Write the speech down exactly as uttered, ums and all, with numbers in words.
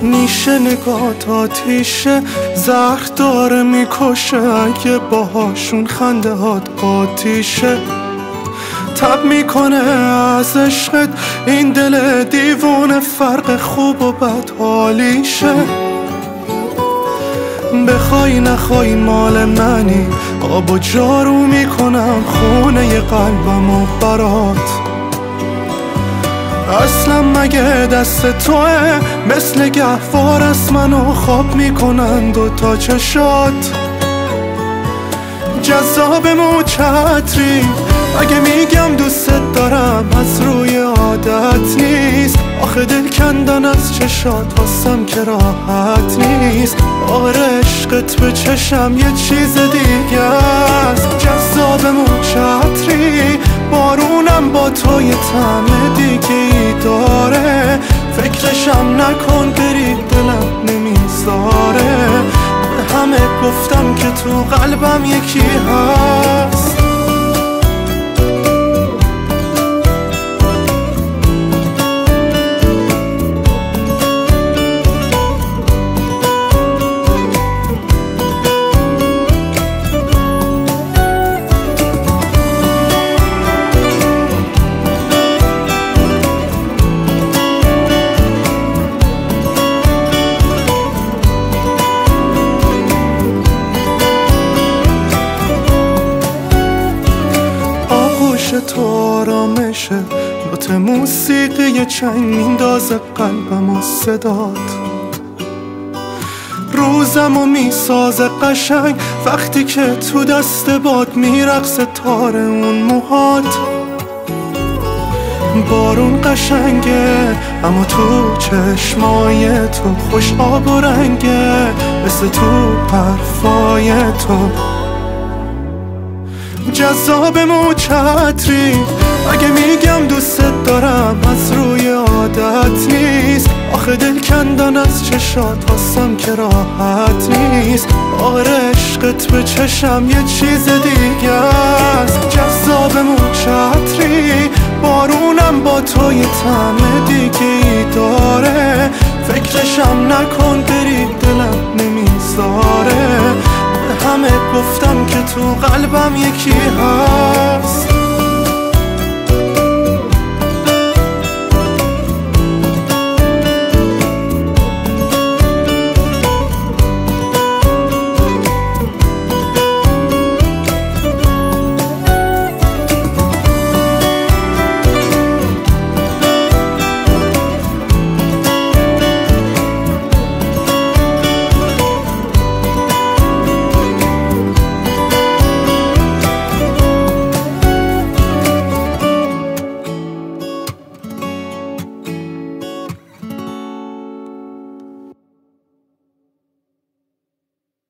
نیشه نگات آتیشه، زهر داره میکشه اگه باهاشون خنده هات آتیشه. تب میکنه از عشقت این دل دیوونه، فرق خوب و بد حالیشه. بخوای نخوای مال منی، آب و جارو میکنم خونه قلبم و برات. اصلا مگه دست توه؟ مثل گهوار از منو خواب میکنن دوتا چشات. جذاب مو چتری اگه میگم دوست دارم از روی عادت نیست. آخه دل کندن از چشات واسم که راحت نیست. آره عشقت به چشم یه چیز دیگه است. جذاب مو چتری بارونم با تو یه طعم دیگه ای داره. فکرشم نکن بری دلم نمیذاره. به همه گفتم که تو قلبم یکی هست. تو آرامشه، نوت موسیقی چنگ میندازه قلبم و صدات. روزم و میسازه قشنگ وقتی که تو دست باد میرقصه تار اون موهات. بارون قشنگه اما تو چشمای تو خوش آب و رنگه، مثل تو حرفای تو. جذاب مو چتری اگه میگم دوست دارم از روی عادت نیست. آخه دل کندن از چشات واسم که راحت نیست. آره عشقت به چشم یه چیز دیگه است. جذاب مو چتری بارونم با تو یه طعم دیگه ای داره. فکرشم نکن بری دلم نمیذاره. همه گفتم که تو قلبم یکی هست.